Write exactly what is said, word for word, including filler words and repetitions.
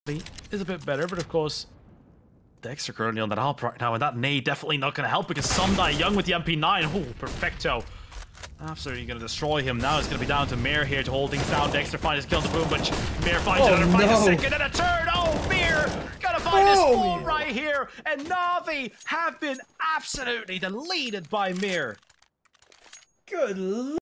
is a bit better, but of course, Dexter currently on that hop right now, and that nade definitely not going to help because Sundai Young with the M P nine. Oh, perfecto. Absolutely going to destroy him. Now it's going to be down to Mir here to hold things down. Dexter finds his kill to boom, but Mir finds oh, another, finds no. a second and a third. Oh, Mir going to find his Oh, fall Mir. right here, and Navi have been absolutely deleted by Mir. Good